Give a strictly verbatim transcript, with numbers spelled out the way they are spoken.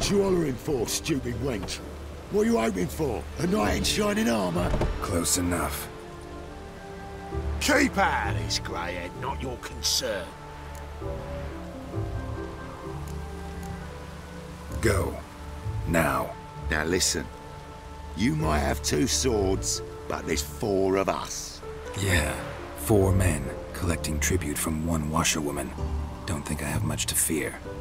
What you hollering for, stupid wench? What are you hoping for? A knight in shining armour? Close enough. Keep out of this, greyhead, not your concern. Go. Now. Now listen. You might have two swords, but there's four of us. Yeah. Four men, collecting tribute from one washerwoman. Don't think I have much to fear.